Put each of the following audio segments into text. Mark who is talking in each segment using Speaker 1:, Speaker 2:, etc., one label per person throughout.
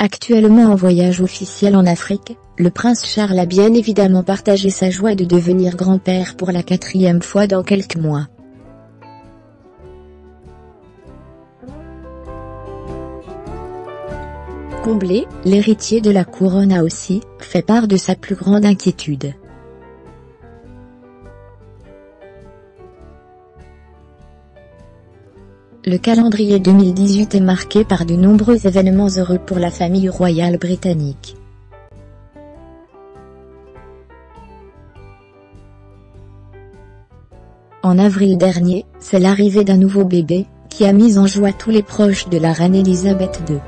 Speaker 1: Actuellement en voyage officiel en Afrique, le prince Charles a bien évidemment partagé sa joie de devenir grand-père pour la 4e fois dans quelques mois. Comblé, l'héritier de la couronne a aussi fait part de sa plus grande inquiétude. Le calendrier 2018 est marqué par de nombreux événements heureux pour la famille royale britannique. En avril dernier, c'est l'arrivée d'un nouveau bébé, qui a mis en joie tous les proches de la reine Elisabeth II.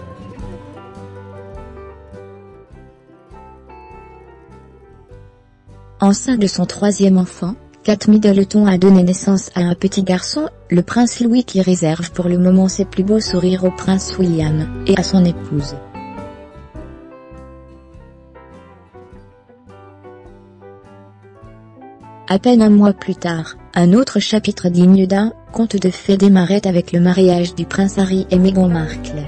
Speaker 1: Enceinte de son 3e enfant, Kate Middleton a donné naissance à un petit garçon, le prince Louis, qui réserve pour le moment ses plus beaux sourires au prince William et à son épouse. À peine un mois plus tard, un autre chapitre digne d'un conte de fées démarrait avec le mariage du prince Harry et Meghan Markle.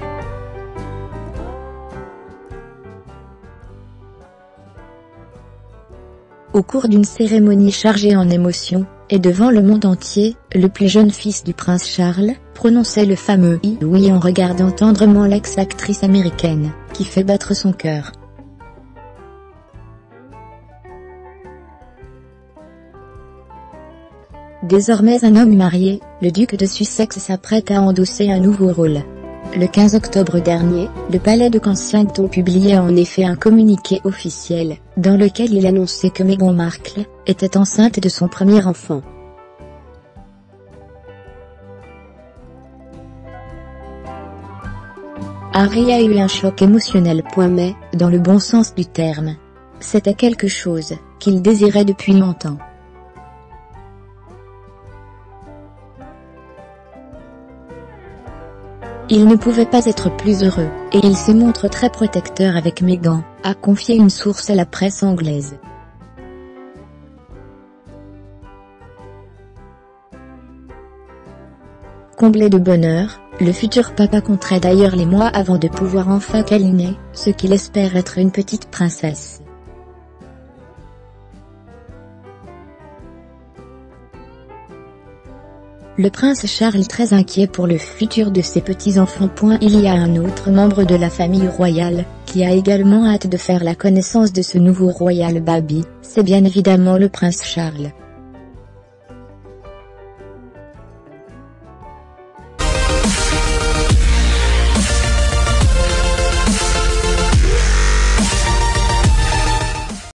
Speaker 1: Au cours d'une cérémonie chargée en émotions, et devant le monde entier, le plus jeune fils du prince Charles prononçait le fameux « oui » en regardant tendrement l'ex-actrice américaine, qui fait battre son cœur. Désormais un homme marié, le duc de Sussex s'apprête à endosser un nouveau rôle. Le 15 octobre dernier, le palais de Kensington publiait en effet un communiqué officiel, dans lequel il annonçait que Meghan Markle était enceinte de son premier enfant. Harry a eu un choc émotionnel. Mais, dans le bon sens du terme. C'était quelque chose qu'il désirait depuis longtemps. Il ne pouvait pas être plus heureux, et il se montre très protecteur avec Meghan, a confié une source à la presse anglaise. Comblé de bonheur, le futur papa compterait d'ailleurs les mois avant de pouvoir enfin câliner ce qu'il espère être une petite princesse. Le prince Charles très inquiet pour le futur de ses petits-enfants. Il y a un autre membre de la famille royale, qui a également hâte de faire la connaissance de ce nouveau royal baby, c'est bien évidemment le prince Charles.